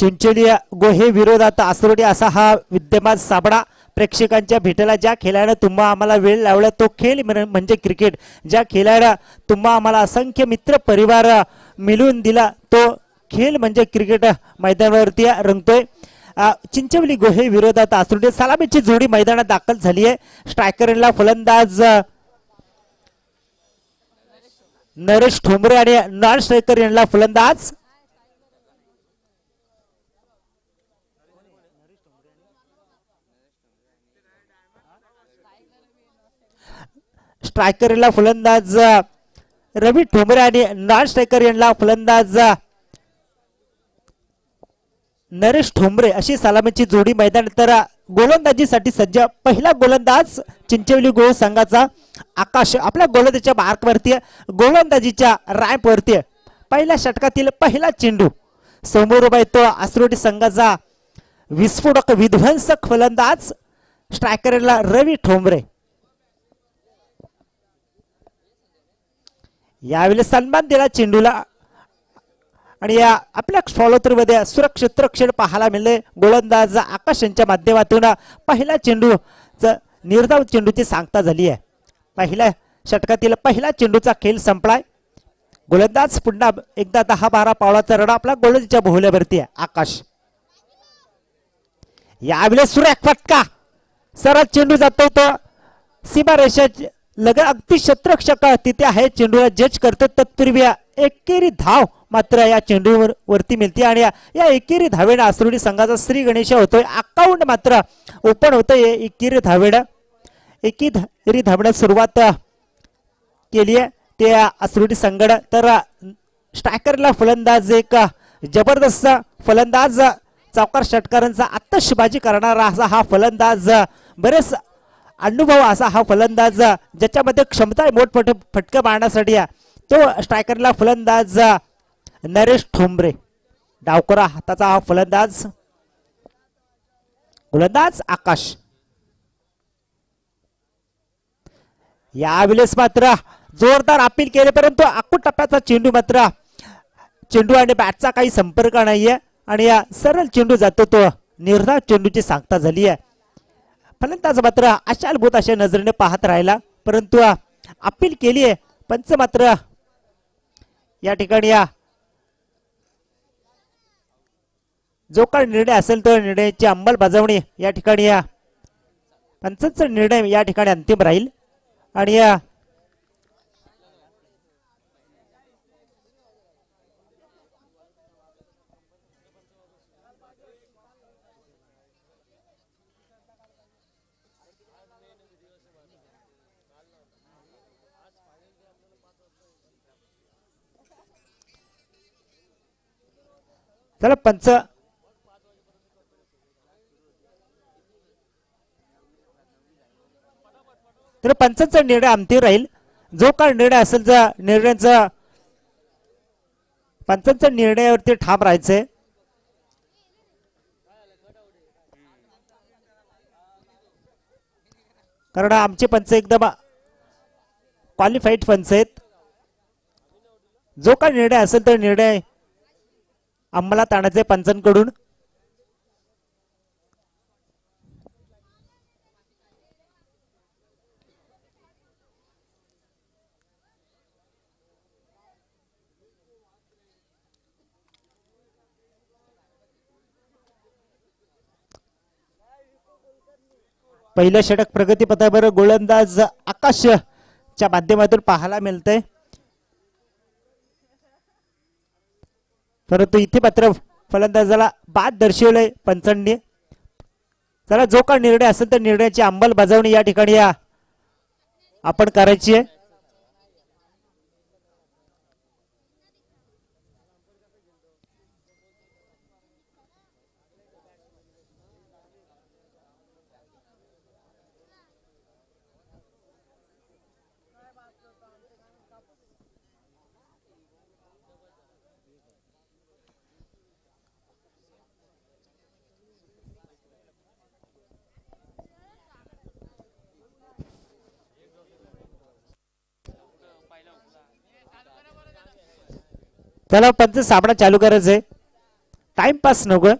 चिंचोली गोहे विरोधात आसरोडी असा हा विद्यमान सामना प्रेक्षकांच्या भेटेला. ज्या खेळाडू तुम्हा आम्हाला वेळ लावला तो खेळ म्हणजे क्रिकेट. ज्या खेळाडू तुम्हा आम्हाला असंख्य मित्र परिवार मिळून दिला तो खेळ म्हणजे क्रिकेट मैदानावरती रंगतोय. चिंचोली गोहे विरोधात आसरोडी सलामीची जोडी मैदानात दाखल झाली आहे. स्ट्रायकरला फलंदाज नरेश ठोंबरे आणि नॉन स्ट्रायकर यांना फलंदाज स्ट्रायकरला फलंदाज रवी ठोंबरे आणि नॉन स्ट्रायकर यांना फलंदाज नरेश ठोंबरे अशी सलामीची जोडी मैदान. तर गोलंदाजीसाठी सज्ज पहिला गोलंदाज चिंचोली गोहे संघाचा आकाश आपल्या गोलंदाजीच्या मार्कवरती गोलंदाजीच्या रॅम्पवरती पहिल्या षटकातील पहिला चेंडू समोर उभा येतो आसरोडी संघाचा विस्फोटक विध्वंसक फलंदाज स्ट्रायकरला रवी ठोंबरे. यावेळी सन्मान दिला चेंडूला आणि या आपल्या फॉलोथ्रू मध्ये सुरक्षित रक्षण पाहायला मिळले. गोलंदाज आकाश यांच्या माध्यमातून पहिला चेंडू निर्धाव चेंडूची सांगता झाली आहे. पहिल्या षटकातील पहिला चेंडूचा खेळ संपलाय. गोलंदाज पुन्हा एकदा 10-12 पावलाचा रडा आपला गोलंदाजीच्या भोवल्यावरती आहे. आकाश यावेळी सुरेख फटका सरळ चेंडू जातो तो सीमारेषा लगत अगदी क्षेत्ररक्षक तिथे आहे. चेंडूला जज करतो तत्पूर्वी एकेरी धाव मात्र या चेंडूवर वरती मिळते आणि या एकेरी धावेनं आसरोडी संघाचा श्री गणेश होतोय. अकाउंट मात्र ओपन होतोय. एकेरी धावेनं सुरुवात केली आहे ते आसरोडी संघानं. तर स्ट्रायकरला फलंदाज एक जबरदस्त फलंदाज चौकार षटकारांचा आत्ताशबाजी करणारा असा हा फलंदाज बरेच अनुभव असा हा फलंदाज ज्याच्यामध्ये क्षमता आहे मोठमोठे फटके मारण्यासाठी तो स्ट्रायकरला फलंदाज नरेश ठोंबरे. डावकरा हाताचा हा फलंदाज गोलंदाज आकाश. यावेळेस मात्र जोरदार अपील केले परंतु आखूड टप्प्याचा चेंडू मात्र चेंडू आणि बॅटचा काही संपर्क नाहीये आणि या सरळ चेंडू जातो तो निर्धाव चेंडूची सांगता झाली आहे. फलंदाज मात्र आशालभूत अशा नजरेने पाहत राहिला परंतु अपील केली आहे. पंच मात्र या ठिकाणी जो काही निर्णय असेल तो निर्णयाची अंमलबजावणी या ठिकाणी पंचांचा निर्णय या ठिकाणी अंतिम राहील आणि चला पंच तर पंचांचा निर्णय अंतिम राहील. जो काही निर्णय असेल त्या निर्णयाचा पंचांच्या निर्णयावरती ठाम राहायचंय. कारण आमचे पंच एकदम क्वालिफाईड पंच आहेत. जो काही निर्णय असेल तो निर्णय अंमलात आणायचे पंचांकडून. पहिलं षटक प्रगतीपथावर गोलंदाज आकाशच्या माध्यमातून पाहायला मिळतंय परंतु इथे मात्र फलंदाजाला बाद दर्शवलंय पंचांनी. चला जो काही निर्णय असेल तर निर्णयाची अंमलबजावणी या ठिकाणी आपण करायची आहे. त्याला पंच सामना चालू करायचा आहे. टाइमपास नको.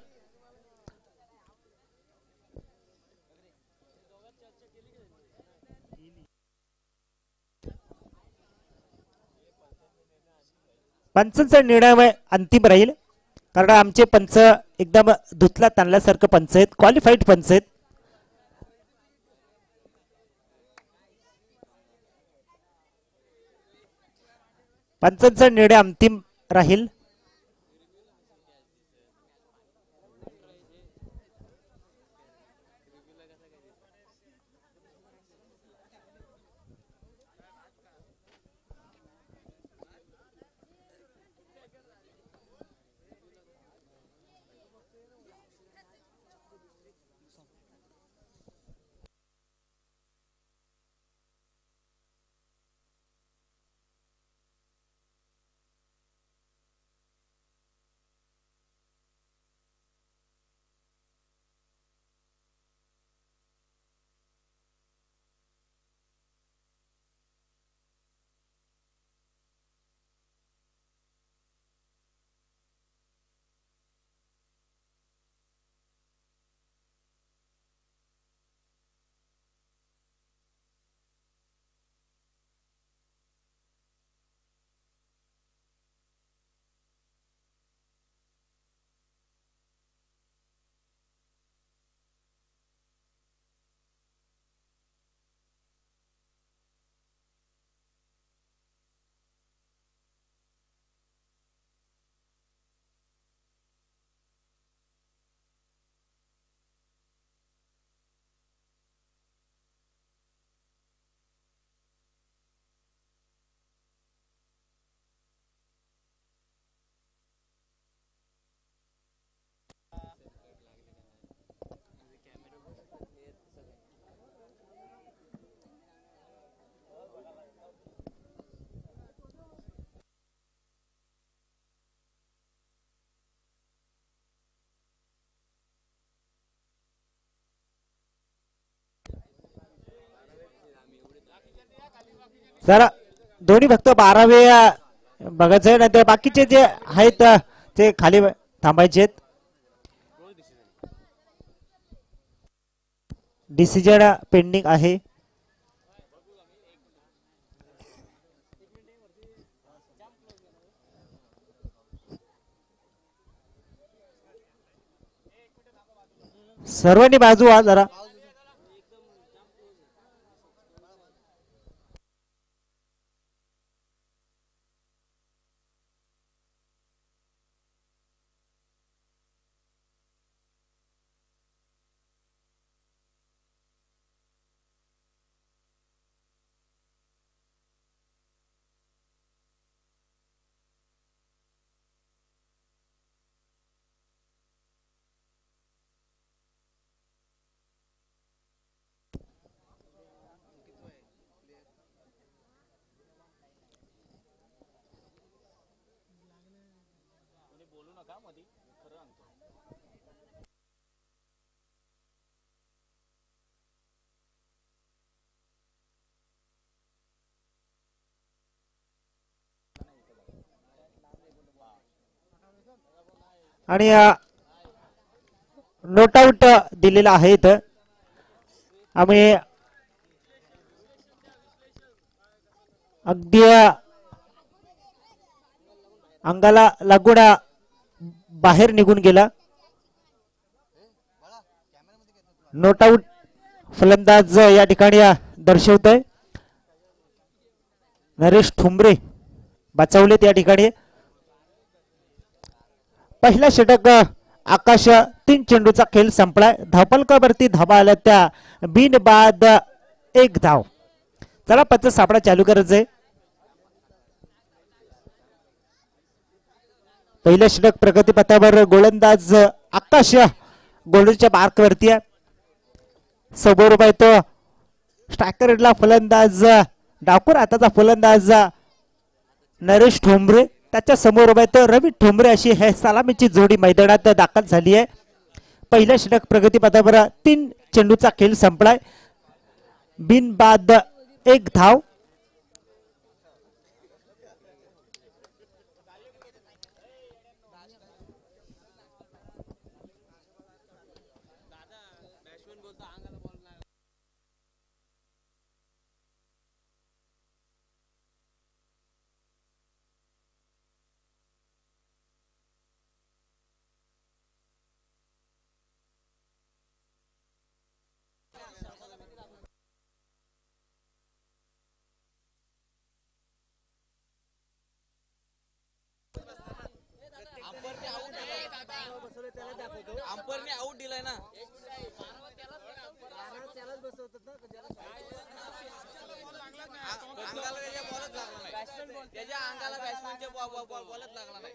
पंचांचा निर्णय अंतिम राहील कारण आमचे पंच एकदम धुतला ताणल्यासारखं पंच आहेत, क्वालिफाईड पंच आहेत. पंचांचा निर्णय अंतिम राहील. जरा दोन्ही फक्त 12वे बघायचं आहे, नाही तर बाकीचे जे आहेत ते खाली थांबायचे. डिसिजन पेंडिंग आहे. सर्वांनी बाजू व्हा जरा. आणि नोट आउट दिलेला आहे. इथं आम्ही अगदी अंगाला लागून बाहेर निघून गेला. नोट आउट फलंदाज या ठिकाणी दर्शवतोय. नरेश ठुंबरे बचावलेत या ठिकाणी. पहिला षटक आकाश 3 चेंडूचा खेळ संपलाय. धावपलकावरती धावा आल्या त्या बिन बाद 1 धाव. चला पंच सापडा चालू करायचंय. पहिलं षटक प्रगतीपथावर गोलंदाज आकाश गोलंदाजच्या मार्कवरती आहे. समोर उभा तो स्ट्रायकरला फलंदाज डाकूर हाताचा फलंदाज नरेश ठोंबरे. त्याच्या समोर उभा तो रवी ठोंबरे. अशी हे सलामीची जोडी मैदानात दाखल झाली आहे. पहिल्या षटक प्रगतीपथावर 3 चेंडूचा खेळ संपलाय. बिनबाद 1 धाव. अंपरने आउट दिलाय ना. अंगाला त्याच्या बॉलच लागला नाही. त्याच्या अंगाला बॅट्समॅनच्या बॉलच लागला नाही.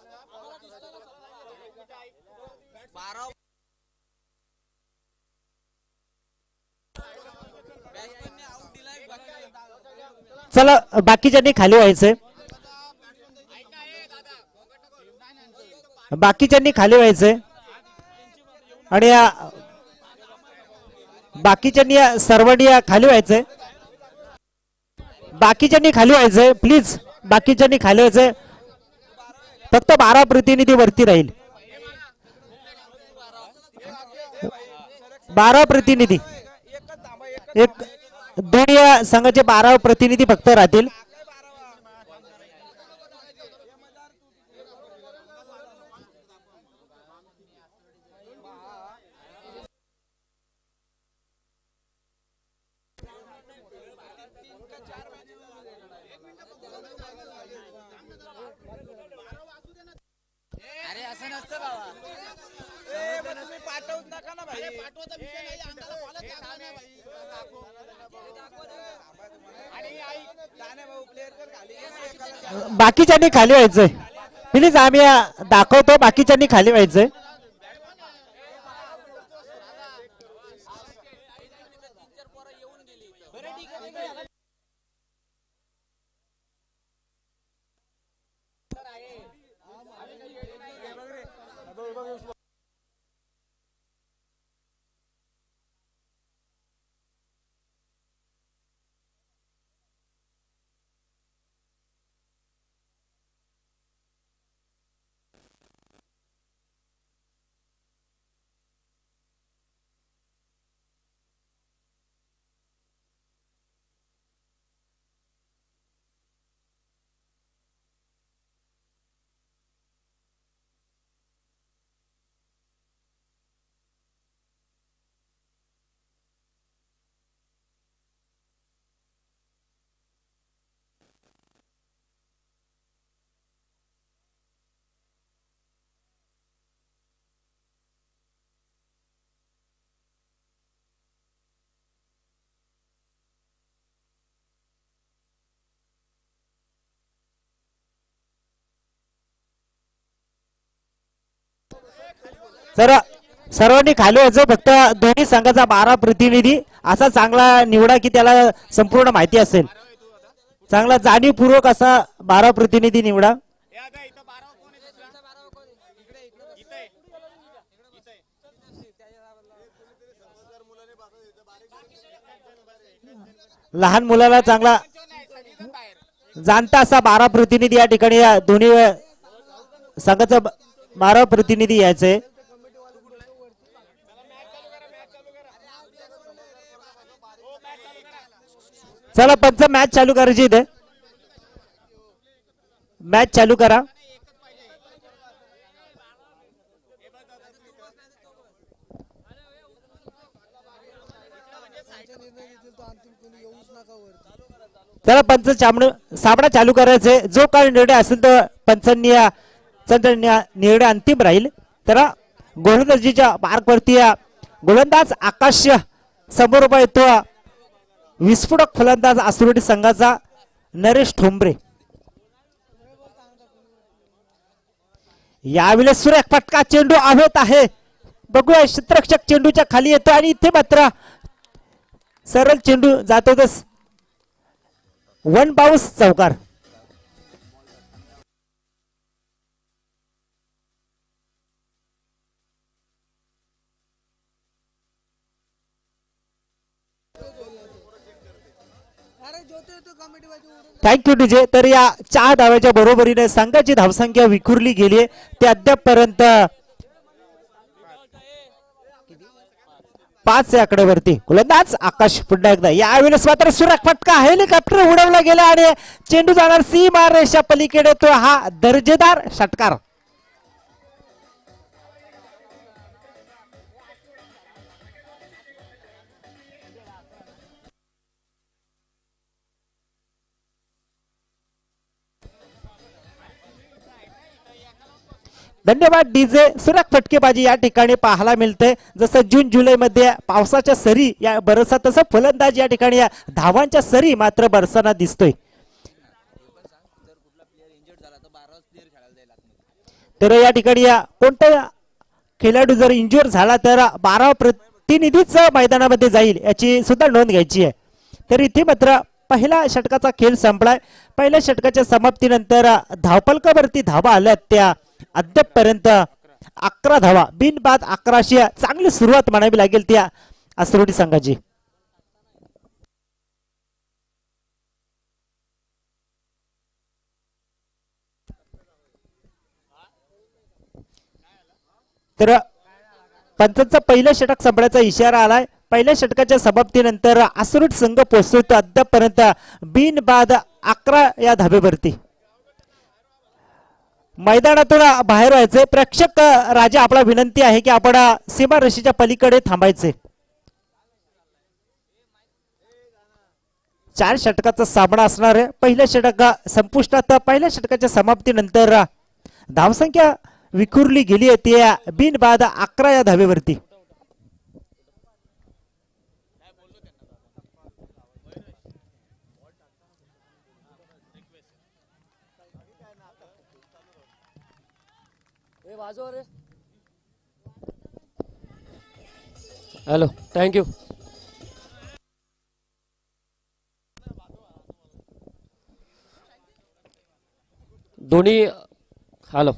12 बॅट्समॅनने आउट दिलाय. चला बाकीच्यांनी खाली व्हायचंय. बाकीच्यांनी खाली व्हायचंय आणि बाकीच्यांनी सर्वांनी खाली व्हायचंय. बाकीच्यांनी खाली व्हायचंय प्लीज. बाकीच्यांनी खाली व्हायचंय. फक्त 12 प्रतिनिधी वरती राहील. 12 प्रतिनिधी. एक दोन्ही संघाचे 12 प्रतिनिधी फक्त राहतील. अरे असं नसतं बाबा. तुम्ही पाठवत नका ना भाई. पाठवायचा विषय नाही. अंगाला बॉलच लागला नाही भाई. आणि आई दाने भाऊ प्लेयर कर खाली. बाकीच्यांनी खाली व्हायचंय प्लीज. आम्ही दाखवतो. बाकीच्यांनी खाली व्हायचंय. तर सर्वांनी खाली व्हायचं. फक्त दोन्ही संघाचा 12 प्रतिनिधी असा चांगला निवडा की त्याला संपूर्ण माहिती असेल. चांगला जाणीवपूर्वक असा 12 प्रतिनिधी निवडा. लहान मुलाला चांगला जाणता असा 12 प्रतिनिधी या ठिकाणी या दोन्ही संघाचा 12 प्रतिनिधी यायचे. चला पंच मॅच चालू करायची. इथे मॅच चालू करा. चला पंच सामना चालू करायचे. जो काही निर्णय असेल तर पंचांनी निर्णय अंतिम राहील. तर गोलंदाजीच्या मार्कवरती गोलंदाज आकाश समोर उभा येतो. विस्फोटक फलंदाज आसुर्डी संघाचा नरेश ठोंबरे. यावेळेस सुरेख फटका. चेंडू हवेत आहे. बघूया क्षेत्ररक्षक चेंडूच्या खाली येतो आणि इथे मात्र सरळ चेंडू जातो. वन बाउन्स चौकार. Thank you DJ. तर या 4 धावाच्या बरोबरीने संघाची धावसंख्या विखुरली गेली. ते अद्यापपर्यंत 5 या आकड्यावरती. गोलंदाज आकाश पुन्हा एकदा. यावेळेस मात्र सुरेख फटका. हेलिकॉप्टर उडवला गेला आणि चेंडू जाणार सीमा रेषा पलीकडे. तो हा दर्जेदार षटकार. धन्यवाद डीजे. सुरेख फटकेबाजी या ठिकाणी पाहायला मिळते. जसं जून जुलै मध्ये पावसाच्या सरी या बरसतात तसं फलंदाज या ठिकाणी या धावांच्या सरी मात्र बरसताना दिसतोय. तर या ठिकाणी या कोणता खेळाडू जर इंज्युअर झाला तर 12 प्रतिनिधीच मैदानामध्ये जाईल याची सुद्धा नोंद घ्यायची आहे. तर इथे मात्र पहिल्या षटकाचा खेळ संपलाय. पहिल्या षटकाच्या समाप्तीनंतर धावफलकावरती धावा आल्यात त्या अद्यापपर्यंत 11 धावा बिनबाद 11शी चांगली सुरुवात म्हणावी लागेल त्या आसरोटी संघाची. तर पंचांचा पहिलं षटक संपण्याचा इशारा आलाय. पहिल्या षटकाच्या समाप्तीनंतर आसरूट संघ पोहोचतो अद्यापपर्यंत बिनबाद 11 या धाबेवरती. मैदानातून बाहेर व्हायचे. प्रेक्षक राजा आपला विनंती आहे की आपण सीमारेषेच्या पलीकडे थांबायचे. 4 षटकाचा सामना असणार आहे. पहिल्या षटक संपुष्टात. पहिल्या षटकाच्या समाप्तीनंतर धावसंख्या विखुरली गेली आहे त्या बिनबाद 11 या धाबेवरती. Hello, thank you. दोन्ही हॅलो,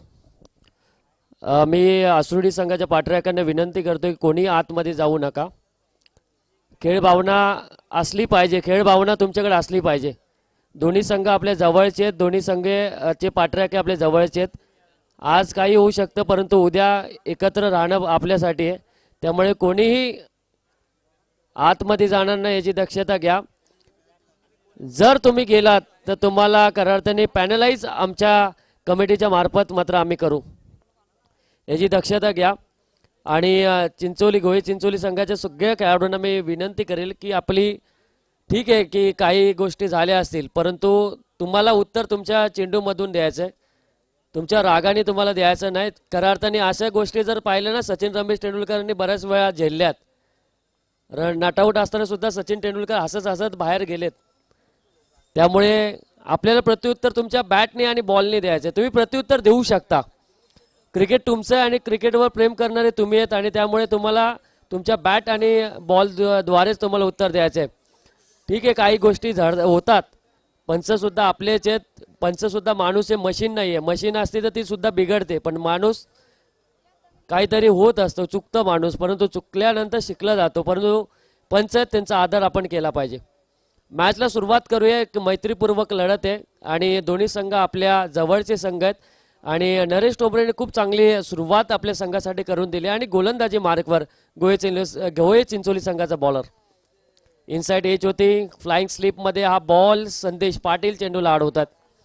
मी आसुर्डी संघाच्या पाठराखण्यांना विनंती करतोय की कोणी आतमध्ये जाऊ नका. खेळ भावना असली पाहिजे. खेळ भावना तुमच्याकडे असली पाहिजे. दोन्ही संघ आपल्या जवळचे आहेत. दोन्ही संघाचे पाठराखे आपल्या जवळचे आहेत. आज काही होऊ शकतं परंतु उद्या एकत्र राहणं आपल्यासाठी आहे. त्यामुळे कोणीही आतमध्ये जाणार नाही याची दक्षता घ्या. जर तुम्ही गेलात तर तुम्हाला खऱ्या अर्थाने पॅनलाइज आमच्या कमिटीच्या मार्फत मात्र आम्ही करू याची दक्षता घ्या. आणि गोहे चिंचोली संघाच्या सगळ्या खेळाडूंना मी विनंती करेल की आपली ठीक आहे की काही गोष्टी झाल्या असतील परंतु तुम्हाला उत्तर तुमच्या चेंडूमधून द्यायचं आहे. तुमच्या रागाने तुम्हाला द्यायचं नाही. खऱ्या अर्थाने अशा गोष्टी जर पाहिल्या ना सचिन रमेश तेंडुलकरांनी बऱ्याच वेळा झेलल्यात. नॉटआउट असताना सुद्धा सचिन तेंडुलकर हसत हसत बाहेर गेलेत. त्यामुळे आपल्याला प्रत्युत्तर तुमच्या बॅटने आणि बॉलने द्यायचं. तुम्ही प्रत्युत्तर देऊ शकता. क्रिकेट तुमचं आहे आणि क्रिकेटवर प्रेम करणारे तुम्ही आहेत आणि त्यामुळे तुम्हाला तुमच्या बॅट आणि बॉल द्वारेच तुम्हाला उत्तर द्यायचं आहे. ठीक आहे, काही गोष्टी होतात. पंचसुद्धा आपलेच आहेत. पंचसुद्धा माणूस आहे, मशीन नाही आहे. मशीन असते तर ती सुद्धा बिघडते पण माणूस काहीतरी होत असतो. चुकतं माणूस परंतु चुकल्यानंतर शिकला जातो. परंतु पंच त्यांचा आदर आपण केला पाहिजे. मॅचला सुरुवात करूया. एक मैत्रीपूर्वक लढत आहे आणि दोन्ही संघ आपल्या जवळचे संघ आहेत आणि नरेश टोबरेने खूप चांगली सुरुवात आपल्या संघासाठी करून दिली आणि गोलंदाजी मार्कवर गोहे चिंचोली संघाचा बॉलर इनसाइड एज होती. फ्लाइंग स्लिप मध्ये हा बॉल संदेश पाटील चेंडूला अडवतात.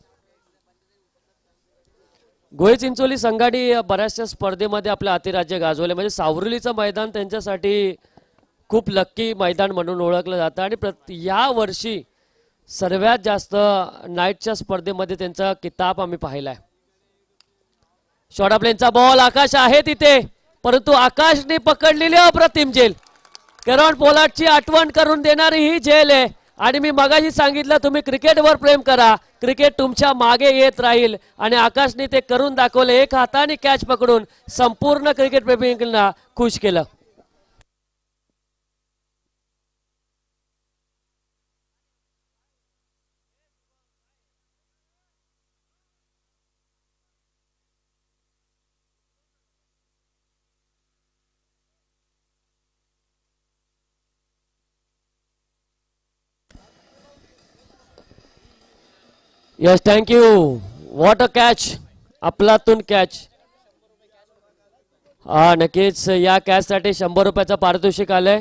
गोहे चिंचोली संघाने बऱ्याचशा स्पर्धेमध्ये आपल्या अतिराज्य गाजवले. म्हणजे सावरुलीचं मैदान त्यांच्यासाठी खूप लक्की मैदान म्हणून ओळखलं जातं आणि या वर्षी सर्वात जास्त नाईटच्या स्पर्धेमध्ये त्यांचा किताब आम्ही पाहिलाय. शॉर्ट प्लेनचा बॉल आकाश आहे तिथे परंतु आकाशने पकडलेली अप्रतिम झेल. केरॉन पोलार्डची आठवण करून देणारी ही झेल आहे आणि मी मगाशी सांगितलं तुम्ही क्रिकेटवर प्रेम करा. क्रिकेट तुमच्या मागे येत राहील आणि आकाशने ते करून दाखवले. एक हाताने कॅच पकडून संपूर्ण क्रिकेट प्रेमींना खुश केलं. Yes, thank you. What a catch. आपलातून कॅच. हा नक्कीच या कॅच साठी 100 रुपयाचा पारितोषिक आलंय.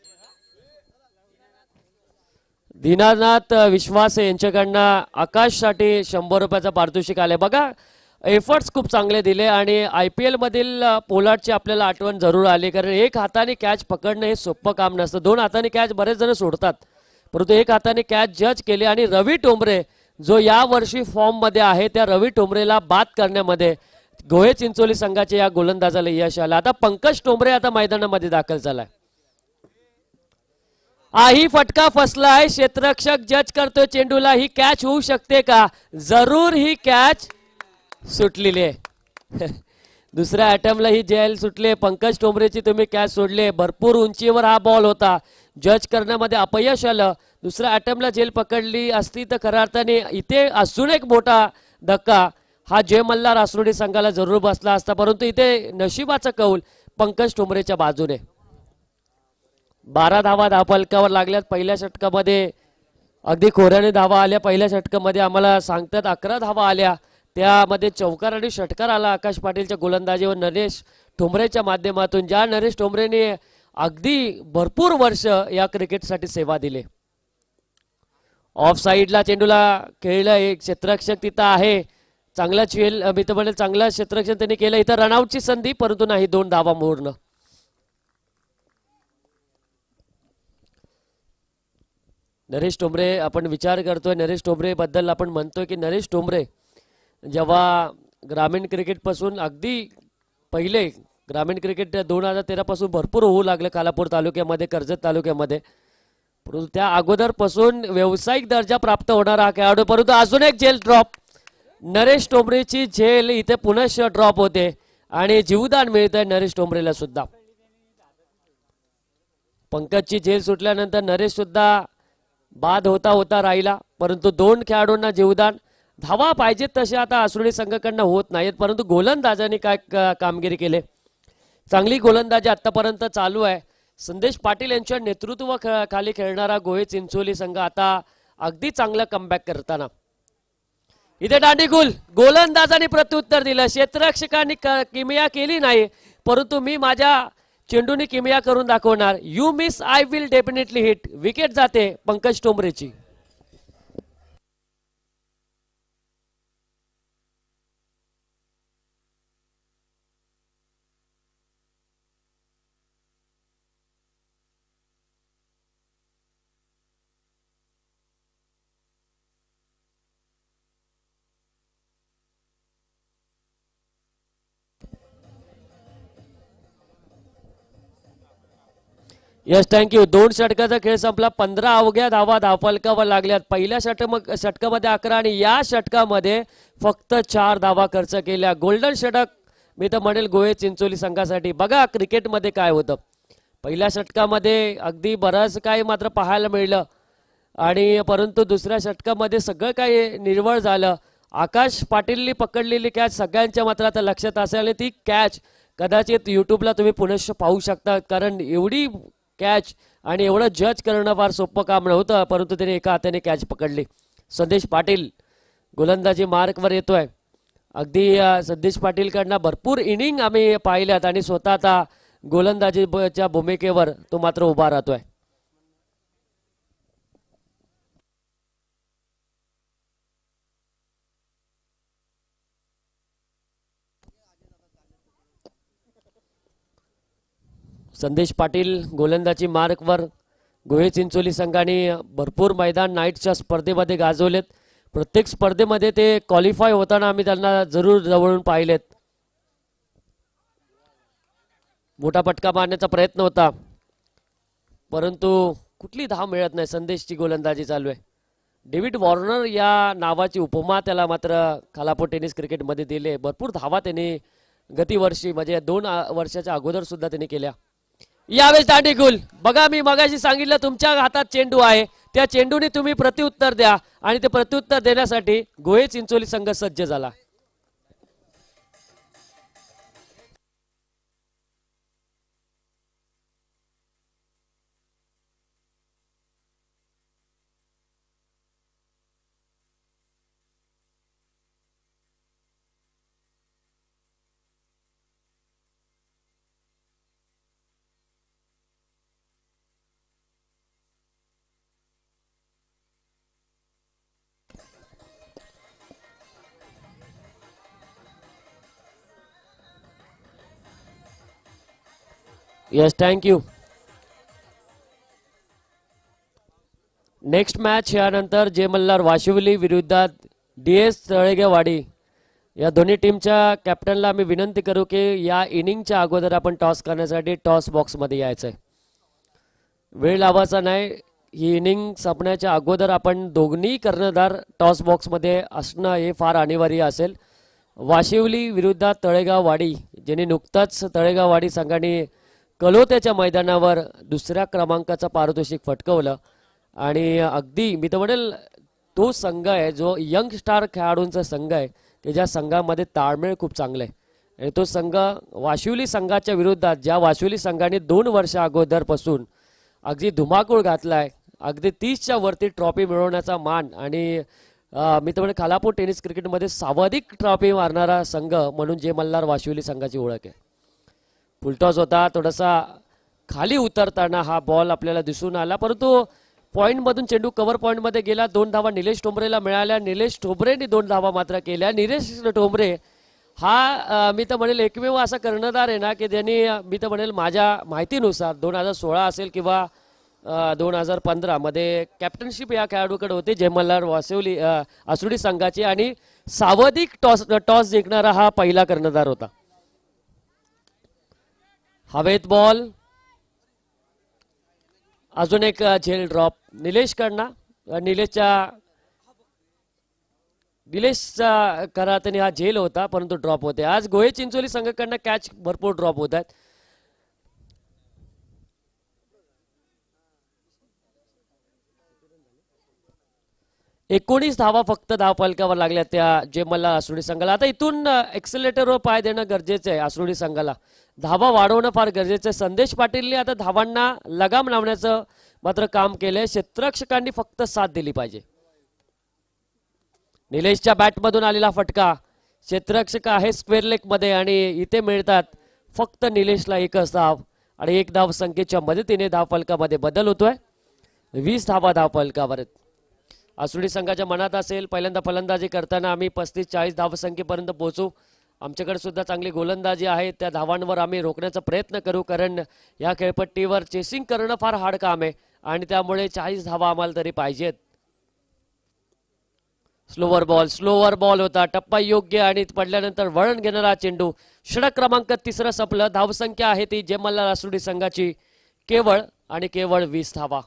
दीनानाथ विश्वास यांच्याकडनं आकाशसाठी 100 रुपयाचा पारितोषिक आलंय. बघा एफर्ट्स खूप चांगले दिले आणि IPL मधील पोलार्डची आपल्याला आठवण जरूर आली कारण एक हाताने कॅच पकडणं हे सोपं काम नसतं. 2 हाताने कॅच बरेच जण सोडतात परंतु एक हाताने कॅच जज केली आणि रवी टोंबरे जो या वर्षी फॉर्म मध्ये आहे त्या रवी टोंबरेला बाद करण्यामध्ये गोहे चिंचोली संघाच्या या गोलंदाजाला यश आलं. आता पंकज टोंबरे आता मैदानामध्ये दाखल झालाय. ही फटका फसलाय. क्षेत्ररक्षक जज करतोय चेंडूला. ही कॅच होऊ शकते का? जरूर ही कॅच सुटलेली आहे. दुसऱ्या अटेम्प्टला ही जेल सुटले. पंकज टोंबरेची तुम्ही कॅच सोडले. भरपूर उंचीवर हा बॉल होता. जज करण्यामध्ये अपयश आलं. दुसऱ्या अटेम्प्टला जेल पकडली असती तर खऱ्या अर्थाने इथे अजून एक मोठा धक्का हा जय मल्हार आसरोडी संघाला जरूर बसला असता. परंतु इथे नशिबाचा कौल पंकज टोंबरेच्या बाजूने. 12 धावा धावफलकावर लागल्यात पहिल्या षटकामध्ये. अगदी खोऱ्याने धावा आल्या. पहिल्या षटकामध्ये आम्हाला सांगतात 11 धावा आल्या. त्यामध्ये चौकार आणि षटकार आला आकाश पाटीलच्या गोलंदाजीवर नरेश ठोंबरेच्या माध्यमातून. ज्या नरेश ठोंबरेने अगदी भरपूर वर्ष या क्रिकेटसाठी सेवा दिली. ऑफ साईडला चेंडूला खेळलं. एक क्षेत्ररक्षक तिथं आहे. चांगला खेळ मी तर म्हणेल चांगला क्षेत्ररक्षण त्यांनी केलं. इथं रनआउटची संधी परंतु नाही. 2 धावा मोडणं. नरेश टोंबरे आपण विचार करतोय. नरेश टोंबरे बद्दल आपण म्हणतोय की नरेश टोंबरे जेव्हा ग्रामीण क्रिकेट पासून अगदी पहिले ग्रामीण क्रिकेट 2013 पासून भरपूर होऊ लागलं खालापूर तालुक्यामध्ये कर्जत तालुक्यामध्ये. परंतु त्या अगोदर पासून व्यावसायिक दर्जा प्राप्त होणारा हा खेळाडू. परंतु अजून एक झेल ड्रॉप. नरेश टोंबरेची झेल इथे पुनश्च ड्रॉप होते आणि जीवदान मिळत आहे नरेश टोंबरेला सुद्धा. पंकजची झेल सुटल्यानंतर नरेश सुद्धा बाद होता होता राहिला. परंतु 2 खेळाडूंना जीवदान. धावा पाहिजेत तसे आता आसरोडी संघाकडनं होत नाहीत. परंतु गोलंदाजांनी काय कामगिरी केली. चांगली गोलंदाजी आतापर्यंत चालू आहे. संदेश पाटील यांच्या नेतृत्वाखाली खेळणारा गोहे चिंचोली संघ आता अगदी चांगला कमबॅक करताना. इथे दांडीगुल. गोलंदाजांनी प्रत्युत्तर दिलं. क्षेत्ररक्षकांनी किमया केली नाही. परंतु मी माझ्या चेंडूनी किमया करून दाखवणार. You miss I will definitely hit. Wicket जाते पंकज टोंबरेची. Yes thank you. 2 षटकाचा खेळ संपला. 15 अवघ्या धावा धावफलकावर लागल्यात. पहिल्या षटकामध्ये 11 आणि या षटकामध्ये फक्त 4 धावा खर्च केल्या. गोल्डन षटक मी तर म्हणेल गोहे चिंचोली संघासाठी. बघा क्रिकेटमध्ये काय होतं. पहिल्या षटकामध्ये अगदी बरंच काही मात्र पाहायला मिळलं आणि परंतु दुसऱ्या षटकामध्ये सगळं काही निर्वळ झालं. आकाश पाटीलनी पकडलेली कॅच सगळ्यांच्या मात्र आता लक्षात असेल. ती कॅच कदाचित यूट्यूबला तुम्ही पुनश्च पाहू शकता. कारण एवढी कॅच आणि एवढं जज करणं फार सोपं काम नव्हतं. परंतु त्याने एका हाताने कॅच पकडली. संदेश पाटील गोलंदाजी मार्कवर येतोय. अगदी संदेश पाटीलकडनं भरपूर इनिंग आम्ही पाहिल्यात आणि स्वतः आता गोलंदाजीच्या भूमिकेवर तो मात्र उभा राहतोय. संदेश पाटील गोलंदाजी मार्कवर. गोहे चिंचोली संघाने भरपूर मैदान नाईटच्या स्पर्धेमध्ये गाजवलेत. प्रत्येक स्पर्धेमध्ये ते क्वालिफाय होताना आम्ही त्यांना जरूर जवळून पाहिलेत. मोठा फटका मारण्याचा प्रयत्न होता परंतु कुठली धाव मिळत नाही. संदेशची गोलंदाजी चालू आहे. डेव्हिड वॉर्नर या नावाची उपमा त्याला मात्र खालापूर टेनिस क्रिकेटमध्ये दिले. भरपूर धावा त्यांनी गतीवर्षी म्हणजे 2 वर्षाच्या अगोदर सुद्धा त्यांनी केल्या. यावेळेस दांडीगुल. बघा मी मगाशी सांगितलं तुमच्या हातात चेंडू आहे. त्या चेंडूने तुम्ही प्रत्युत्तर द्या आणि ते प्रत्युत्तर देण्यासाठी गोहे चिंचोली संघ सज्ज झाला. Yes thank you. नेक्स्ट मॅच यानंतर जय मल्हार वाशिवली विरुद्ध DS तळेगेवाडी. या दोन्ही टीमच्या कॅप्टनला आम्ही विनंती करू की या इनिंगच्या अगोदर आपण टॉस करण्यासाठी टॉस बॉक्समध्ये यायचं आहे. वेळ लावायचा नाही. ही इनिंग संपण्याच्या अगोदर आपण दोन्ही कर्णधार टॉस बॉक्समध्ये असणं हे फार अनिवार्य असेल. वाशिवली विरुद्ध तळेगाव वाडी, ज्यांनी नुकताच तळेगाव वाडी संघाने कलोत्याच्या मैदानावर दुसऱ्या क्रमांकाचं पारितोषिक फटकवलं आणि अगदी मी तर म्हणेल तो संघ आहे जो यंग स्टार खेळाडूंचा संघ आहे की ज्या संघामध्ये ताळमेळ खूप चांगलं आहे. आणि तो संघ वाशिवली संघाच्या विरोधात, ज्या वाशिवली संघाने 2 वर्षा अगोदरपासून अगदी धुमाकूळ घातला आहे, अगदी 30च्या वरती ट्रॉफी मिळवण्याचा मान आणि मी तर म्हणेल खालापूर टेनिस क्रिकेटमध्ये सर्वाधिक ट्रॉफी मारणारा संघ म्हणून जे मल्हार वाशिवली संघाची ओळख आहे. फुलटॉस होता, थोडासा खाली उतरताना हा बॉल आपल्याला दिसून आला, परंतु पॉईंटमधून चेंडू कव्हर पॉईंटमध्ये गेला. 2 धावा निलेश ठोंबरेला मिळाल्या. निलेश ठोंबरेने 2 धावा मात्र केल्या. निलेश ठोंबरे हा मी तर म्हणेल एकमेव असा कर्णधार आहे ना की ज्यांनी मी तर म्हणेल माझ्या माहितीनुसार 2016 असेल किंवा 2015 मध्ये कॅप्टनशिप या खेळाडूकडे होते जे मल्हार वाशिवली आसुडी संघाची आणि सर्वाधिक टॉस जिंकणारा हा पहिला कर्णधार होता. हवेत बॉल, अजून एक झेल ड्रॉप निलेशकडनं. निलेशचा खरा त्याने हा झेल होता परंतु ड्रॉप होते. आज गोहे चिंचोली संघाकडनं कॅच भरपूर ड्रॉप होत आहेत. एकोणीस धावा फक्त धावफलकावर लागल्या त्या जे मला आसुडी संघाला. आता इथून एक्सेलेटरवर पाय देणं गरजेचं आहे. आसुडी संघाला धावा वाढवणं फार गरजेचं आहे. संदेश पाटीलने आता धावांना लगाम लावण्याचं मात्र काम केलंय. क्षेत्ररक्षकांनी फक्त साथ दिली पाहिजे. निलेशच्या बॅटमधून आलेला फटका, क्षेत्ररक्षक आहे स्क्वेअर लेग मध्ये आणि इथे मिळतात फक्त निलेशला एकच धाव आणि 1 धाव संख्येच्या मदतीने धावफलकामध्ये बदल होतोय. 20 धावा धावफलकावर आहेत. आसुडी संघाच्या मनात असेल पहिल्यांदा फलंदाजी करताना आम्ही 35-40 धावसंख्येपर्यंत पोहोचू. आमच्याकडे सुद्धा चांगली गोलंदाजी आहे. त्या धावांवर आम्ही रोखण्याचा प्रयत्न करू कारण या खेळपट्टीवर चेसिंग करणं फार हार्ड काम आहे आणि त्यामुळे 40 धावा आम्हाला तरी पाहिजेत. स्लोवर बॉल होता. टप्पा योग्य आणि पडल्यानंतर वळण घेणारा चेंडू. षटक क्रमांक 3 संपलं. धावसंख्या आहे ती जे मल्हार आसुडी संघाची केवळ आणि केवळ 20 धावा.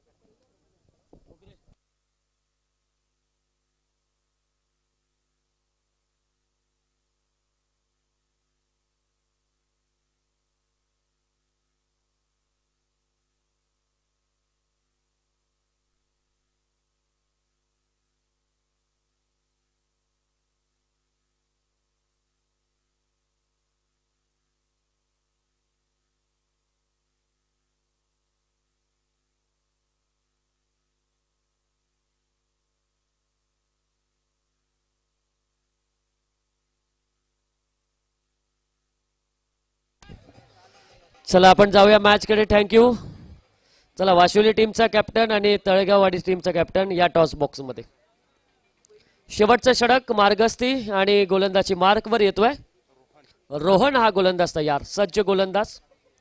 चला आपण जाऊया मॅच कडे. थँक्यू. चला वाशिवली टीमचा कॅप्टन आणि तळेगाववाडी टीमचा कॅप्टन या टॉस बॉक्स मध्ये. शेवटचं षटक मार्गस्थी आणि गोलंदाजी मार्कवर येतोय. रोहन हा गोलंदाज तयार, सज्ज गोलंदाज.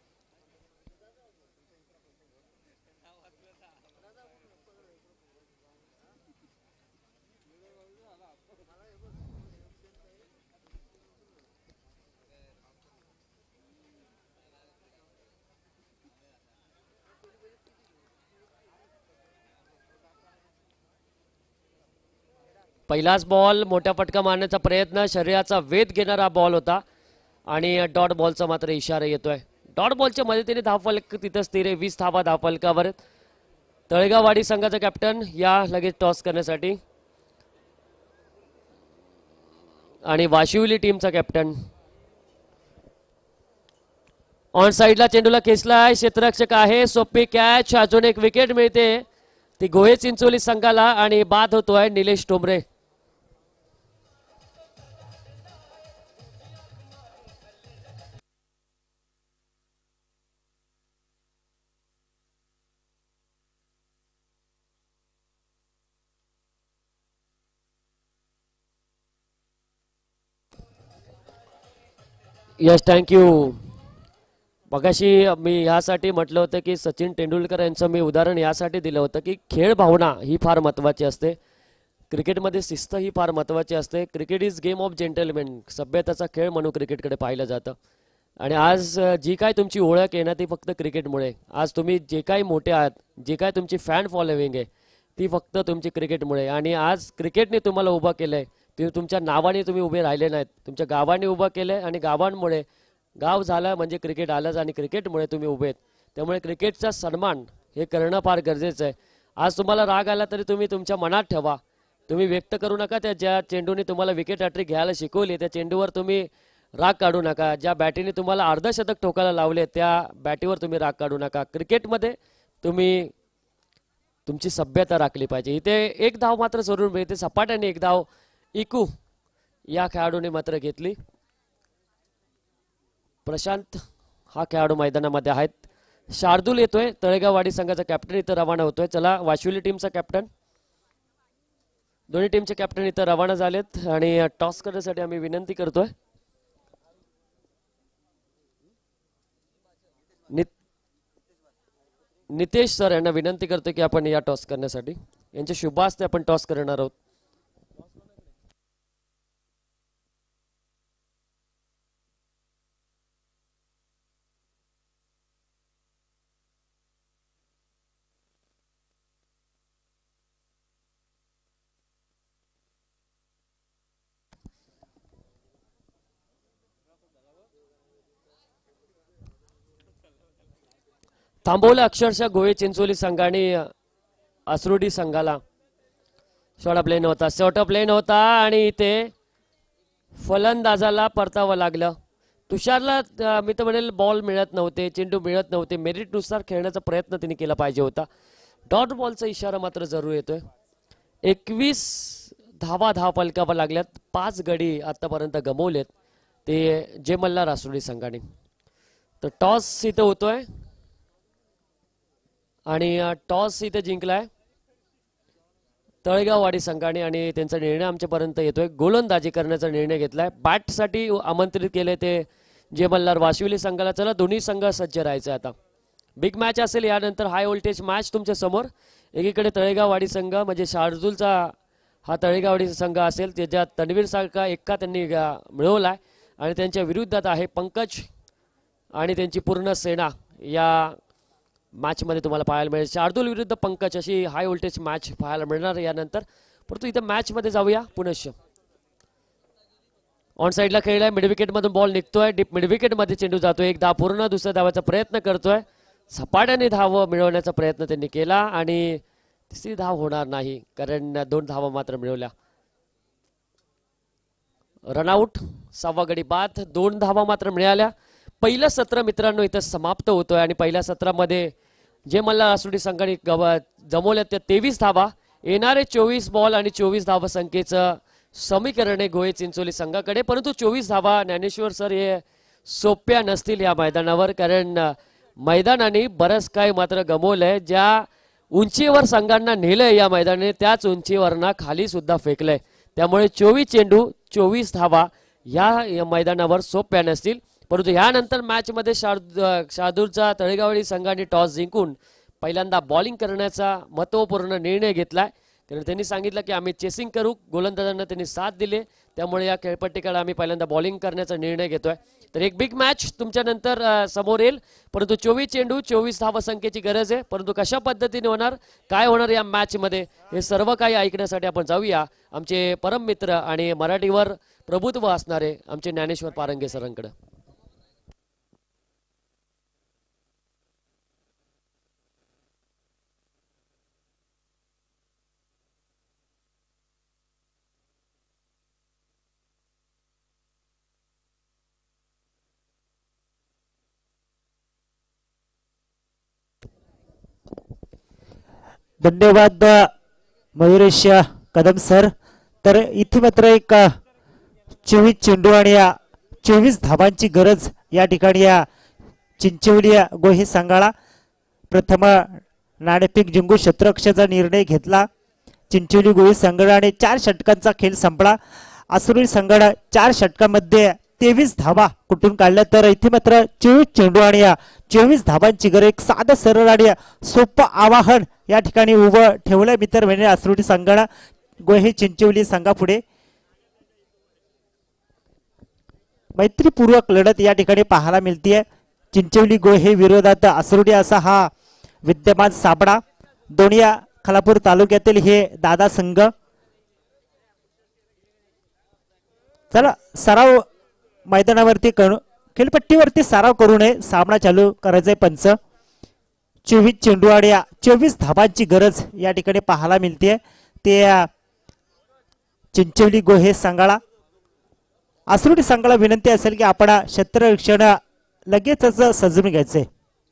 पहिलाच बॉल मोठा फटका मारण्याचा प्रयत्न, शरीराचा वेध घेणारा बॉल होता आणि डॉट बॉलचा मात्र इशारा येतोय. डॉट बॉलच्या मदतीने धावफलक तिथं स्थिर आहे. 20 धावा धावफलकावर. तळेगाववाडी संघाचा कॅप्टन या लगेच टॉस करण्यासाठी आणि वाशिवली टीमचा कॅप्टन ऑन साइडला चेंडूला खेचलाय. क्षेत्ररक्षक आहे. सोपी कॅच. अजून एक विकेट मिळते ती गोहे चिंचोली संघाला आणि बाद होतोय निलेश ठोंबरे. Yes thank you. मगाशी मी यासाठी म्हटलं होतं की सचिन तेंडुलकर यांचं मी उदाहरण यासाठी दिलं होतं की खेळ भावना ही फार महत्त्वाची असते. क्रिकेटमध्ये शिस्त ही फार महत्त्वाची असते. Cricket is game of gentleman, सभ्यताचा खेळ म्हणून क्रिकेटकडे पाहिलं जातं. आणि आज जी काय तुमची ओळख आहे ना ती फक्त क्रिकेटमुळे. आज तुम्ही जे काही मोठे आहात, जे काय तुमची फॅन फॉलोविंग आहे ती फक्त तुमची क्रिकेटमुळे. आणि आज क्रिकेटने तुम्हाला उभं केलं आहे. तुम्ही तुमच्या नावाने तुम्ही उभे राहिले नाहीत, तुमच्या गावाने उभं केलं आहे. आणि गावांमुळे गाव झालं म्हणजे क्रिकेट आलंच आणि क्रिकेटमुळे तुम्ही उभे आहेत. त्यामुळे क्रिकेटचा सन्मान हे करणं फार गरजेचं आहे. आज तुम्हाला राग आला तरी तुम्ही तुमच्या मनात ठेवा, तुम्ही व्यक्त करू नका. त्या ज्या चेंडूने तुम्हाला विकेट हॅट्रिक घ्यायला शिकवली त्या चेंडूवर तुम्ही राग काढू नका. ज्या बॅटीने तुम्हाला अर्धशतक ठोकायला लावले त्या बॅटीवर तुम्ही राग काढू नका. क्रिकेटमध्ये तुम्ही तुमची सभ्यता राखली पाहिजे. इथे एक धाव मात्र सोडून मिळते, सपाट्याने एक धाव इकू या खेळाडूने मात्र घेतली. प्रशांत हा खेळाडू मैदानामध्ये आहेत. शार्दूल येतोय, तळेगाववाडी संघाचा कॅप्टन इथं रवाना होतोय. चला वाशिवली टीमचा कॅप्टन, दोन्ही टीमचे कॅप्टन इथं रवाना झालेत आणि टॉस करण्यासाठी आम्ही विनंती करतोय. नितेश सर यांना विनंती करतो की आपण या टॉस करण्यासाठी, यांच्या शुभ हस्ते आपण टॉस करणार आहोत. थांबवलं अक्षरशः गोळे चिंचोली संघाने असरुडी संघाला. शॉर्ट प्लेन होता, शॉर्ट प्लेन होता आणि इथे फलंदाजाला परतावं लागलं. तुषारला मी तर म्हणेल बॉल मिळत नव्हते, चेंडू मिळत नव्हते. मेरिटनुसार खेळण्याचा प्रयत्न त्यांनी केला पाहिजे होता. डॉट बॉलचा इशारा मात्र जरूर येतोय. 21 धावा फलकावर लागल्यात. 5 गडी आतापर्यंत गमवलेत ते जे मल्हार असरुडी संघाने. तर टॉस इथं होतोय आणि टॉस इथे जिंकलाय तळेगाववाडी संघाने आणि त्यांचा निर्णय आमच्यापर्यंत येतोय. गोलंदाजी करण्याचा निर्णय घेतलाय. बॅटसाठी आमंत्रित केले ते जे मल्हार वाशिवली संघाला. चला दोन्ही संघ सज्ज राहायचं. आता बिग मॅच असेल, यानंतर हाय व्होल्टेज मॅच तुमच्या समोर. एकीकडे तळेगाववाडी संघ म्हणजे शार्दूलचा हा तळेगाववाडी संघ असेल, त्याच्यात तन्वीर सारखा एक्का त्यांनी मिळवलाय आणि त्यांच्या विरुद्धात आहे पंकज आणि त्यांची पूर्ण सेना. या मॅच मध्ये तुम्हाला पाहायला मिळेल शार्दूल विरुद्ध पंकज अशी हाय व्होल्टेज मॅच पाहायला मिळणार यानंतर. परंतु इथं मॅच मध्ये जाऊया. पुनश्च ऑन साईडला खेळलाय, मिड विकेट मधून बॉल निघतोय, डीप मिड विकेट मध्ये चेंडू जातोय. एक धाव पूर्ण, दुसऱ्या धावाचा प्रयत्न करतोय. सपाट्याने धाव मिळवण्याचा प्रयत्न त्यांनी केला आणि तिसरी धाव होणार नाही कारण 2 धावा मात्र मिळवल्या. रनआउट, 6वा गडी बाद. 2 धावा मात्र मिळाल्या. पहिलं सत्र मित्रांनो इथं समाप्त होतोय आणि पहिल्या सत्रामध्ये जे मल्हार असरुडी संघाने जमवल्या त्या 23 धावा. येणारे 24 बॉल आणि 24 धावा संख्येचं समीकरण आहे गोळे चिंचोली संघाकडे. परंतु 24 धावा ज्ञानेश्वर सर हे सोप्या नसतील या मैदानावर, कारण मैदानाने बरंच काही मात्र गमवलंय. ज्या उंचीवर संघांना नेलंय या मैदानाने त्याच उंचीवरना खाली सुद्धा फेकलंय. त्यामुळे 24 चेंडू 24 धावा या मैदानावर सोप्या नसतील. परंतु यानंतर मॅच मध्ये शार्दूलचा तळेगाववाडी संघाने टॉस जिंकून पहिल्यांदा बॉलिंग करण्याचा महत्त्वपूर्ण निर्णय घेतलाय. कारण त्यांनी सांगितलं की आम्ही चेसिंग करू. गोलंदाजांना त्यांनी साथ दिले, त्यामुळे या खेळपट्टीकडे आम्ही पहिल्यांदा बॉलिंग करण्याचा निर्णय घेतोय. तर एक बिग मॅच तुमच्या नंतर समोर येईल. परंतु 24 चेंडू 24 धावा संख्येची गरज आहे. परंतु कशा पद्धतीने होणार, काय होणार या मॅच मध्ये, हे सर्व काही ऐकण्यासाठी आपण जाऊया आमचे परम मित्र आणि मराठीवर प्रभुत्व असणारे आमचे ज्ञानेश्वर पारंगे सरांकडे. धन्यवाद मयुरेश कदम सर. तर इथे मात्र एक 24 चेंडू आणि 24 धावांची गरज या ठिकाणी या चिंचोली गोहे संघाला. प्रथम नाणेफेक जिंकून क्षेत्ररक्षणाचा निर्णय घेतला चिंचोली गोहे संघाने. 4 षटकांचा खेळ संपला. असुरी संघाने 4 षटकांमध्ये 23 धावा कुठून काढल्या. तर इथे मात्र 24 चेंडू आणि 24 धावांची गरज. एक साधं सरळ आणि सोपं आवाहन या ठिकाणी उभं ठेवलंय मित्र म्हणजे असरुडी संघाने. गोहे चिंचवली संघापुढे मैत्रीपूर्वक लढत या ठिकाणी पाहायला मिळते. चिंचवली गोहे विरोधात असरुडी असा हा विद्यमान साबडा. दोन्ही खालापूर तालुक्यातील हे दादा संघ. चला सराव मैदानावरती खेळपट्टीवरती सराव करू नये. सामना चालू करायचंय पंच. 24 चेंडूवाड्या 24 धाबांची गरज या ठिकाणी पाहायला मिळते. ते चिंचवली गोहे संघाला. आसरुडी संघाला विनंती असेल की आपण क्षेत्ररक्षण लगेचच सजून घ्यायचे.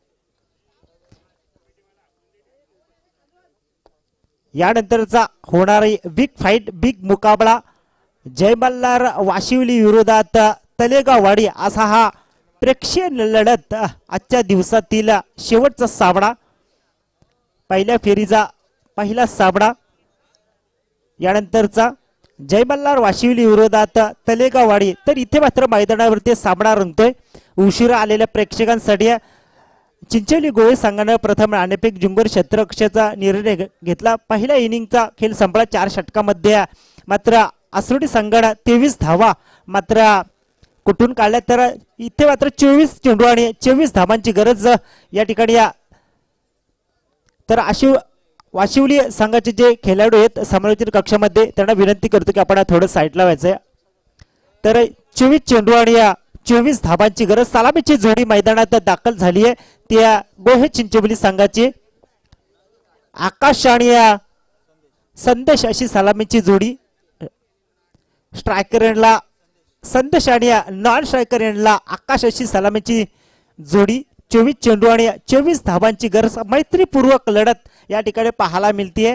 यानंतरचा होणारी बिग फाईट बिग मुकाबला जय मल्हार वाशिवली विरोधात तलेगाववाडी असा हा प्रेक्षणीय लढत. आजच्या दिवसातील शेवटचा सामना. पहिल्या फेरीचा पहिला सामना. यानंतरचा जय मल्हार वाशिवली विरोधात तलेगाववाडी. तर इथे मात्र मैदानावरती सामना रंगतोय. उशिरा आलेल्या प्रेक्षकांसाठी चिंचवली गोहे संघानं प्रथम नाणेफेक जिंकून क्षेत्ररक्षणाचा निर्णय घेतला. पहिल्या इनिंगचा खेळ संपला 4 षटकामध्ये. मात्र आसरुडी संघानं 23 धावा मात्र कुठून काढल्या. तर इथे मात्र 24 चेंडू आणि 24 धावांची गरज या ठिकाणी. तर वाशिवली संघाचे जे खेळाडू आहेत समालोचन कक्षामध्ये त्यांना विनंती करतो की आपण थोडं साईडला व्हायचंय. तर 24 चेंडू आणि 24 धाबांची गरज. सलामीची जोडी मैदानात दाखल झाली आहे. त्या गोहे चिंचवली संघाची आकाश आणि संदेश अशी सलामीची जोडी. स्ट्रायकर एंडला संदेश आणि नॉन स्ट्रायकर एंडला आकाश अशी सलामीची जोडी. 24 चेंडू आणि 24 धाबांची गरज. मैत्रीपूर्वक लढत या ठिकाणी पाहायला मिळते.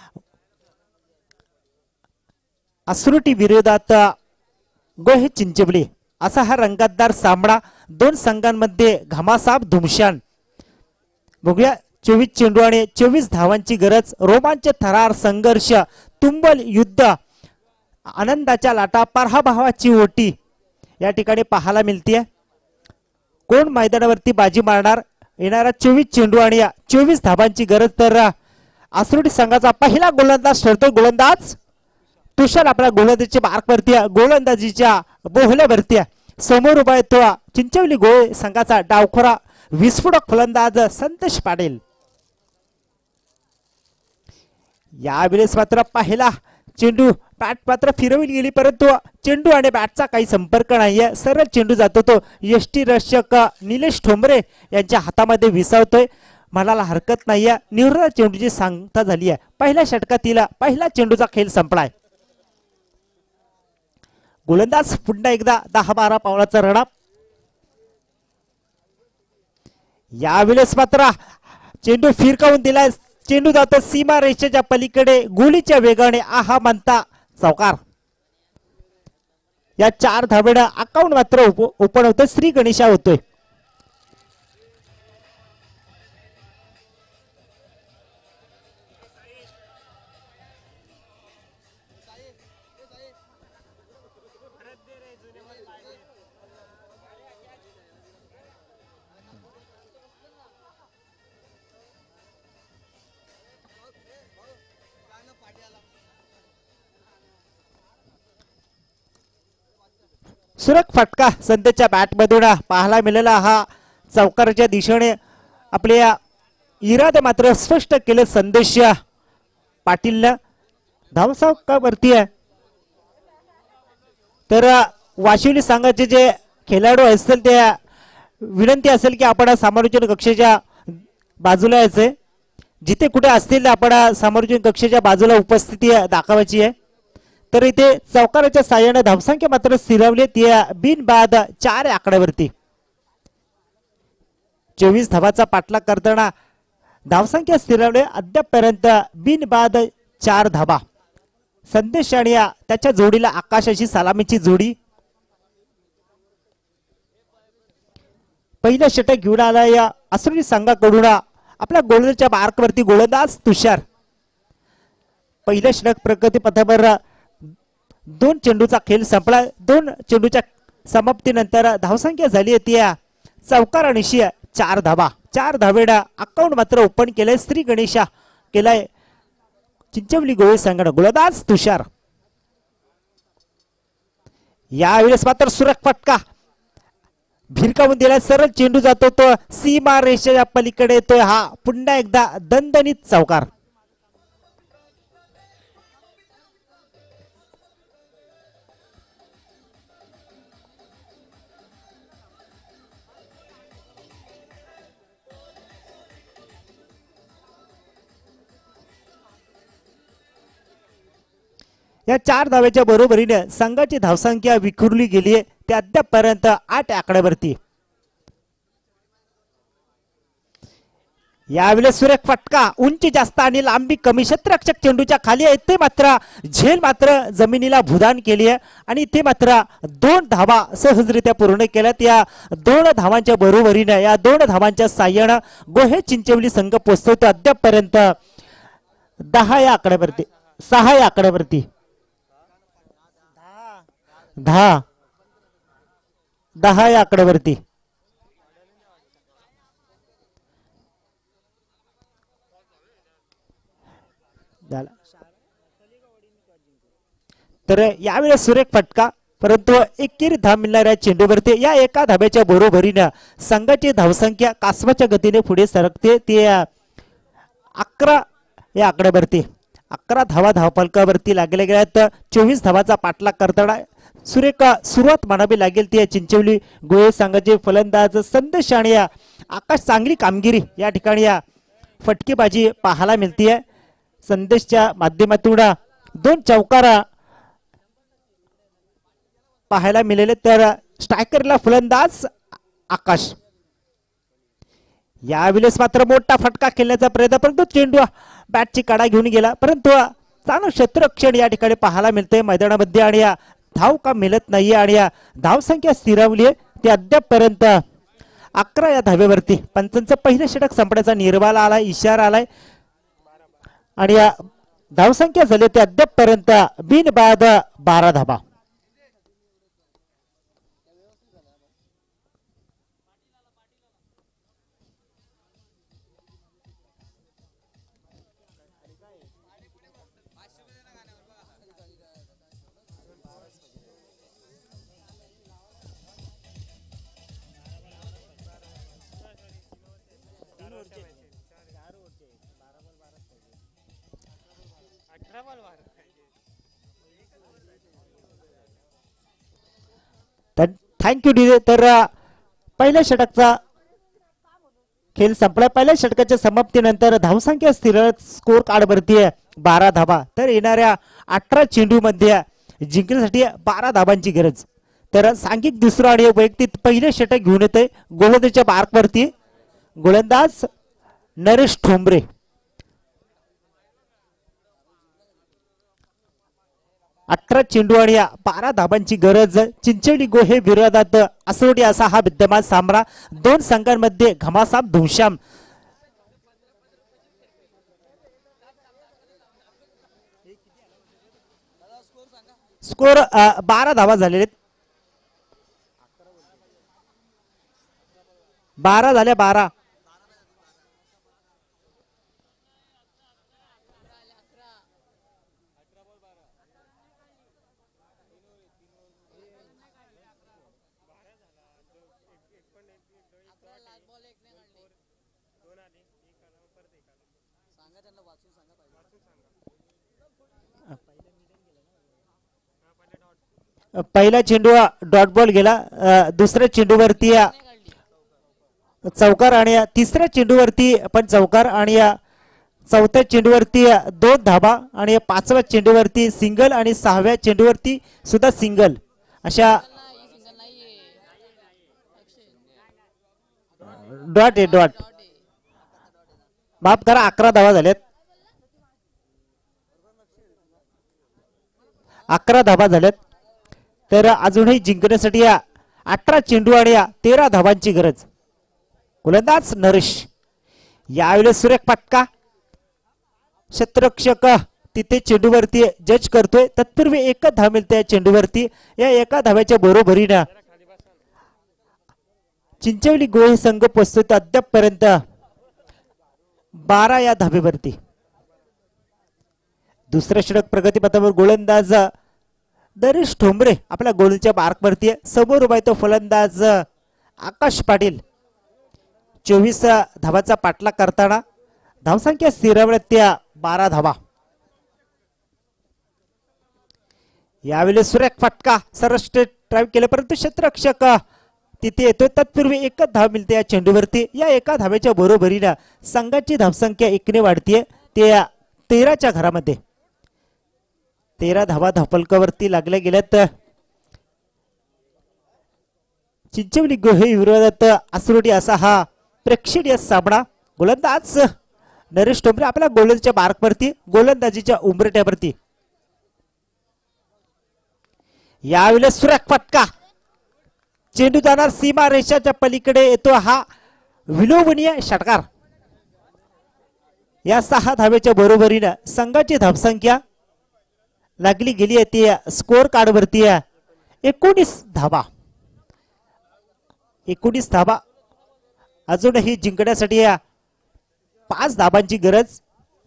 आसरुटी विरोधात गोहे चिंचवली असा हा रंगतदार सामना. दोन संघांमध्ये घमासाप धुमशान. बघूया 24 चेंडू आणि 24 धावांची गरज. रोमांच थरार संघर्ष तुंबल युद्ध आनंदाच्या लाटा पराभवाची ओटी या ठिकाणी पाहायला मिळते. कोण मैदानावरती बाजी मारणार. येणारा 24 चेंडू आणि 24 धाबांची गरज. तर आसरुडी संघाचा पहिला गोलंदाज ठरतो. गोलंदाज तुषार आपल्या गोलंदाजीच्या मार्कवरती गोलंदाजीच्या बोहल्यावरती समोर उभा आहे तो चिंचवली गोहे संघाचा डावखोरा विस्फोटक फलंदाज संदेश पाटील. यावेळेस मात्र पहिला चेंडू बॅट मात्र फिरवली गेली परंतु चेंडू आणि बॅटचा काही संपर्क नाहीये. सरळ चेंडू जातो तो यष्टी रक्षक निलेश ठोंबरे यांच्या हातामध्ये विसावतोय. म्हणायला हरकत नाहीये. निर्धार चेंडूची सांगता झाली आहे. पहिल्या षटकातील पहिला चेंडूचा खेळ संपलाय. गोलंदाज पुन्हा एकदा 10-12 पावलाचा रडा. यावेळेस मात्र चेंडू फिरकावून दिलाय. चेंडू जातो सीमा रेषेच्या पलीकडे गोलीच्या वेगाने. आहा म्हणता चौकार. या 4 धावेनं अकाउंट मात्र ओपन होतं. श्री गणेशा होतोय. सुरख फटका संदेशच्या बॅटमधून पाहायला मिळाला. हा चौकाराच्या दिशेने आपल्या इरादे मात्र स्पष्ट केले संदेश पाटीलनं. धावसावकावरती आहे. तर वाशिवली संघाचे जे खेळाडू असतील ते विनंती असेल की आपण समालोचन कक्षाच्या बाजूला यायचे. जिथे कुठे असतील आपण समालोचन कक्षाच्या बाजूला उपस्थिती दाखवायची आहे. तर इथे चौकाराच्या साह्याने धावसंख्या मात्र स्थिरावली. ती बिनबाद 4 आकड्यावरती. 24 धावाचा पाठलाग करताना धावसंख्या स्थिरावली. अद्यापपर्यंत बिनबाद 4 धावा. संदेश आणि त्याच्या जोडीला आकाश अशी सलामीची जोडी. पहिलं षटक घेऊन आला या आसरुडी संघाकडून आपल्या गोलंदाजीच्या मार्कवरती गोलंदाज तुषार. पहिलं षटक प्रगती पथावर 2 चेंडूचा खेळ संपला. 2 चेंडूच्या समाप्तीनंतर धावसंख्या झाली ती चौकारानिशी 4 धावा. 4 धावेनं अकाउंट मात्र ओपन केलंय. श्री गणेशा केलाय चिंचवली गोळे संघ गोलंदाज तुषार. यावेळेस मात्र सुरेख फटका भिरकावून दिला. सरळ चेंडू जातो तो सीमा रेषेच्या पलीकडे येतोय. हा पुन्हा एकदा दणदणीत चौकार. या 4 धावेच्या बरोबरीने संघाची धावसंख्या विखुरली गेली आहे. ते अद्यापपर्यंत 8 आकड्यावरती. यावेळेस सुरेख फटका उंची जास्त आणि लांबी कमी. क्षेत्ररक्षक चेंडूच्या खाली आहे. ते मात्र झेल मात्र जमिनीला भुदान केली आहे आणि ते मात्र 2 धावा सहजरित्या पूर्ण केल्यात. या 2 धावांच्या बरोबरीने या 2 धावांच्या साह्यानं गोहे चिंचवली संघ पोहोचतो अद्यापपर्यंत 10 या आकड्यावरती. 6 या आकड्यावरती. 10 या आकड्यावरती. तर यावेळेस सुरेख फटका परंतु एकेरी धाव मिळणाऱ्या चेंडूवरती. या एका धाब्याच्या बरोबरीने संघाची धावसंख्या कासवाच्या गतीने पुढे सरकते. ते 11 या आकड्यावरती. 11 धावा धावफलकावरती लागल्या गेल्यात. 24 धावाचा पाठलाग करताना सुरेख सुरुवात म्हणावी लागेल ती चिंचवली गोळे संघाचे फलंदाज संदेश आणि आकाश. चांगली कामगिरी या ठिकाणी या फटकेबाजी पाहायला मिळते. संदेशच्या माध्यमातून 2 चौकार पाहायला मिळाले. तर स्ट्रायकरला फलंदाज आकाश. यावेळेस मात्र मोठा फटका खेळण्याचा प्रयत्न परंतु चेंडू बॅटची काढा घेऊन गेला. परंतु चांगलं क्षेत्ररक्षण या ठिकाणी पाहायला मिळते मैदानामध्ये आणि धाव का मिळत नाहीये आणि धावसंख्या स्थिरावली आहे. ते अद्यापपर्यंत 11 या धावेवरती. पंचांचं पहिलं षटक संपण्याचा निर्वाला आलाय, इशारा आलाय आणि धावसंख्या झाली ते अद्यापपर्यंत बिनबाद 12 धावा. Thank you DJ. तर पहिल्या षटकचा खेळ संपला. पहिल्या षटकाच्या समाप्तीनंतर धावसंख्या स्थिर स्कोर कार्डवरती 12 धावा. तर येणाऱ्या 18 चेंडू मध्ये जिंकण्यासाठी 12 धावांची गरज. तर सांघिक दुसरं आणि वैयक्तिक पहिले षटक घेऊन येते गोलंदाजच्या मार्कवरती गोलंदाज नरेश ठोंबरे. 18 चेंडू आणि 12 धाबांची गरज. चिंचवली गोहे विरोधात असोडी असा हा विद्यमान सामना. 2 संघांमध्ये घमासाम धुमशाम. स्कोर 12 धावा झालेले. 12 झाल्या. 12 पहिला चेंडू डॉट बॉल गेला. दुसऱ्या चेंडूवरती चौकार आणि तिसऱ्या चेंडूवरती पण चौकार आणि चौथ्या चेंडूवरती 2 धाबा आणि 5व्या चेंडूवरती सिंगल आणि 6व्या चेंडूवरती सुद्धा सिंगल. अशा डॉट आहे. डॉट माफ करा 11 धावा झाल्यात. 11 धावा झाल्यात. तर अजूनही जिंकण्यासाठी 18 चेंडू आणि 13 धावांची गरज. गोलंदाज नरेश. यावेळेस सुरेख फटका. क्षेत्ररक्षक तिथे चेंडूवरती जज करतोय. तत्पूर्वी 1 धाव मिळते या चेंडूवरती. या 1 धाव्याच्या बरोबरीने चिंचवली गोहे संघ पोहोचतो अद्यापपर्यंत 12 या धावेवरती. दुसऱ्या षटक प्रगतीपथावर गोलंदाज नरेश ठोंबरे आपल्या गोलच्या मार्कवरती आहे. समोर उभा आहे तो फलंदाज आकाश पाटील. 24 धावाचा पाठलाग करताना धावसंख्या स्थिरावल्या त्या 12 धावा. यावेळी सुरेख फटका सरळ स्ट्रेट ड्राईव्ह केलं परंतु क्षेत्ररक्षक तिथे येतो. तत्पूर्वी एकच धाव मिळते या चेंडूवरती. या एका धावेच्या बरोबरीनं संघाची धावसंख्या 1 ने वाढतीये ते 13च्या घरामध्ये. 13 धावा धावफलकावरती लागल्या गेल्यात. चिंचवली गोहे विरोधात आसरोटी असा हा प्रेक्षणीय सामना. गोलंदाज नरेश ठोंबरे आपल्या गोलंदाजीच्या मार्कवरती, गोलंदाजीच्या उंबरठ्यावरती. यावेळी सुरेख फटका, चेंडू जाणार सीमा रेषाच्या पलीकडे येतो हा विलोभनीय षटकार. या 6 धावेच्या बरोबरीनं संघाची धावसंख्या लागली गेली आहे ती स्कोअर कार्डवरती 19 धावा. 19 धावा अजूनही जिंकण्यासाठी 5 धावांची गरज.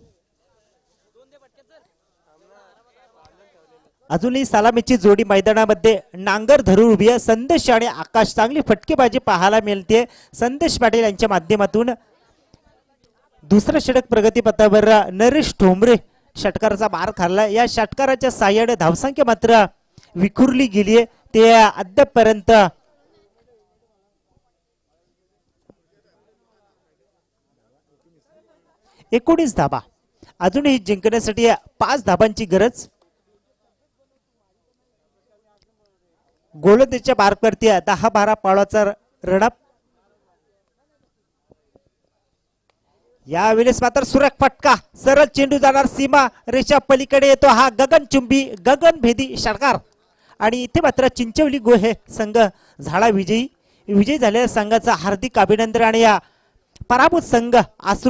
अजूनही सलामीची जोडी मैदानामध्ये नांगर धरून उभी आहे. संदेश आणि आकाश, चांगली फटकेबाजी पाहायला मिळते संदेश पाटील यांच्या माध्यमातून. दुसरं षटक प्रगतीपथावर नरेश ठोंबरे षटकाराचा मार खाल्ला. या षटकाराच्या साह्याने धावसंख्या मात्र विखुरली गेली आहे ते अद्यापपर्यंत 19 धावा. अजूनही जिंकण्यासाठी 5 धावांची गरज. गोलंदाजीच्या मार्कवरती 10-12 पावलाचा रनअप. यावेळेस मात्र सुरेख फटका, सरळ चेंडू जाणार सीमा रेषा पलीकडे येतो हा गगनचुंबी गगनभेदी षटकार. आणि इथे मात्र चिंचवली गोहे संघ झाला विजयी. विजयी झालेल्या संघाचा हार्दिक अभिनंदन. आणि या पराभूत संघ आसरू